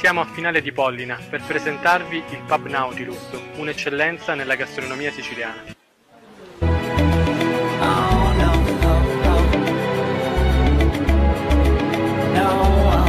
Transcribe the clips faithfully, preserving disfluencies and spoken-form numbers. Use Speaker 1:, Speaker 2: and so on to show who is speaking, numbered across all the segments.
Speaker 1: Siamo a Finale di Pollina per presentarvi il Pub Nautilus, un'eccellenza nella gastronomia siciliana.
Speaker 2: Oh, no, no, no. No,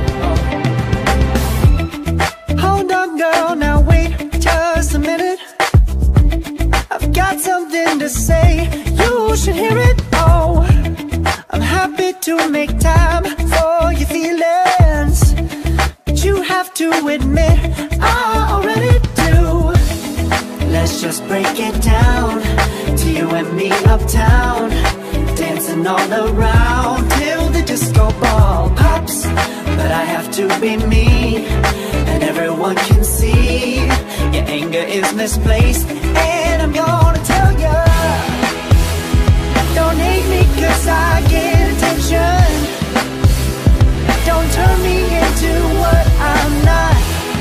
Speaker 2: oh, oh. Hold on, girl, now wait just a minute. I've got something to say, you should hear it. Oh, I'm happy to make time for your feelings, but you have to admit I already do. Let's just break it down to you and me uptown, dancing all around till the disco ball pops. But I have to be me, and everyone can see your anger is misplaced, and I'm gonna tell ya, don't hate me cause I get attention. Don't turn me into what I'm not.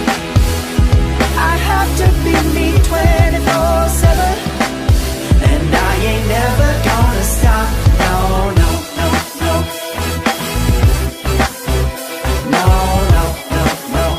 Speaker 2: I have to be me twenty-four seven, and I ain't never gonna stop. No, no, no, no. No, no, no, no.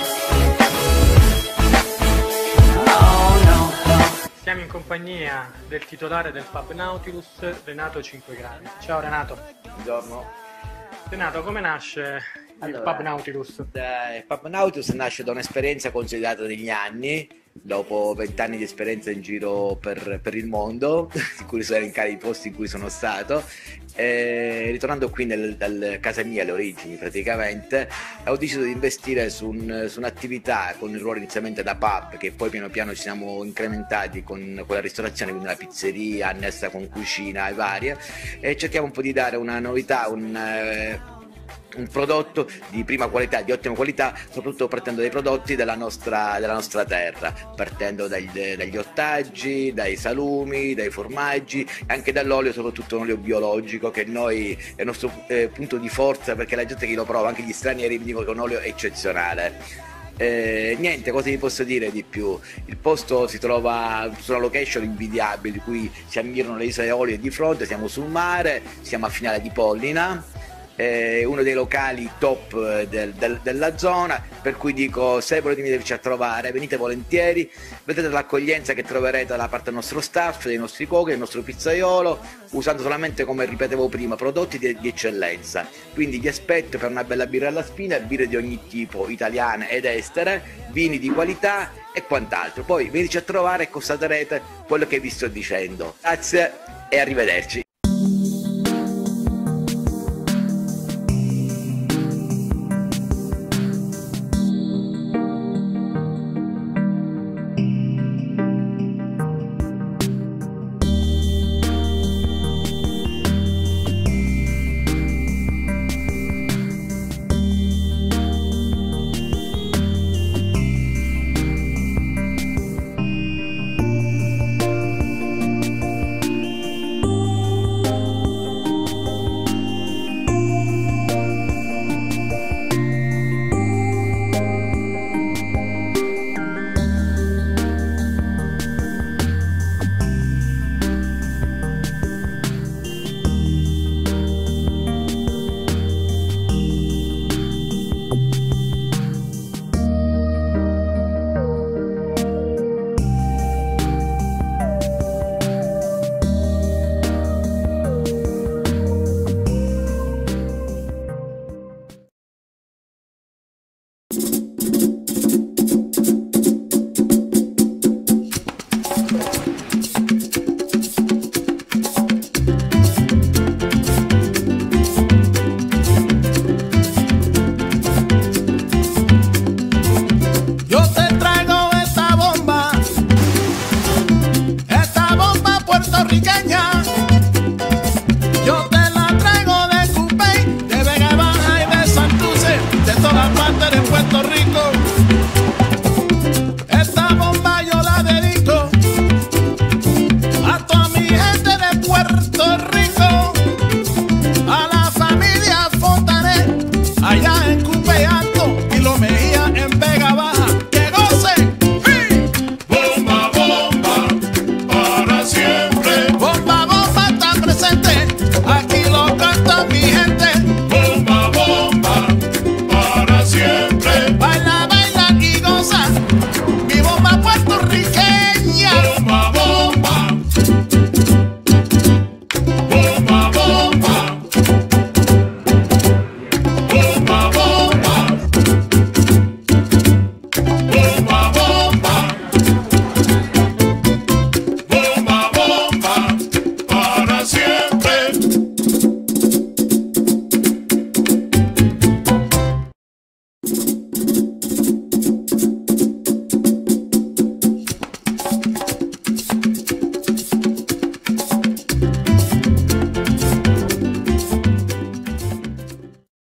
Speaker 2: Oh, no, no.
Speaker 1: Siamo in compagnia del titolare del Pub Nautilus, Renato cinque gradi. Ciao Renato.
Speaker 3: Buongiorno.
Speaker 1: Renato, come nasce il
Speaker 3: Allora,
Speaker 1: Pub Nautilus?
Speaker 3: Il Pub Nautilus nasce da un'esperienza consolidata negli anni, dopo vent'anni di esperienza in giro per, per il mondo, in cui sono elencati i posti in cui sono stato, e ritornando qui nel, dal casa mia, alle origini praticamente, ho deciso di investire su, un, su un'attività con il ruolo inizialmente da pub, che poi piano piano ci siamo incrementati con, con la ristorazione, quindi una pizzeria annessa con cucina e varie, e cerchiamo un po' di dare una novità, un... Eh, un prodotto di prima qualità, di ottima qualità, soprattutto partendo dai prodotti della nostra, della nostra terra, partendo dagli, dagli ortaggi, dai salumi, dai formaggi, anche dall'olio, soprattutto un olio biologico che noi è il nostro eh, punto di forza, perché la gente che lo prova, anche gli stranieri, mi dicono che è un olio eccezionale. Eh, niente, cosa vi posso dire di più? Il posto si trova su una location invidiabile, in cui si ammirano le isole Eolie di fronte, siamo sul mare, siamo a Finale di Pollina, eh, uno dei locali top del, del, della zona, per cui dico, se volete venirci a trovare, venite volentieri, vedete l'accoglienza che troverete da parte del nostro staff, dei nostri cuochi, del nostro pizzaiolo, usando solamente, come ripetevo prima, prodotti di, di eccellenza. Quindi vi aspetto per una bella birra alla spina, birre di ogni tipo, italiane ed estere, vini di qualità e quant'altro. Poi veniteci a trovare e constaterete quello che vi sto dicendo. Grazie e arrivederci.